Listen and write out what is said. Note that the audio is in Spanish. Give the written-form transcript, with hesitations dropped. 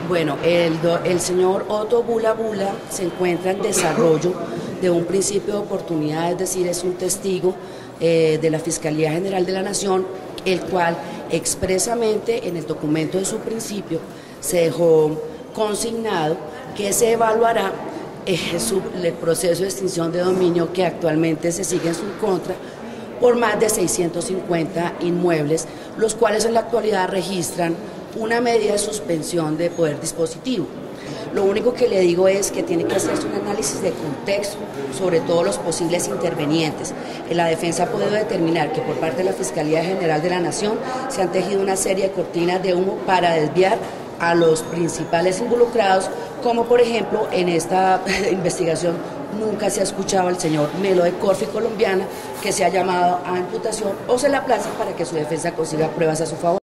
Bueno, el señor Otto Bula Bula se encuentra en desarrollo de un principio de oportunidad, es decir, es un testigo de la Fiscalía General de la Nación, el cual expresamente en el documento de su principio se dejó consignado que se evaluará el proceso de extinción de dominio que actualmente se sigue en su contra por más de 650 inmuebles, los cuales en la actualidad registran una medida de suspensión de poder dispositivo. Lo único que le digo es que tiene que hacerse un análisis de contexto sobre todos los posibles intervenientes. La defensa ha podido determinar que por parte de la Fiscalía General de la Nación se han tejido una serie de cortinas de humo para desviar a los principales involucrados, como por ejemplo en esta investigación nunca se ha escuchado al señor Melo de Corfi Colombiana, que se ha llamado a imputación o se le aplaza para que su defensa consiga pruebas a su favor.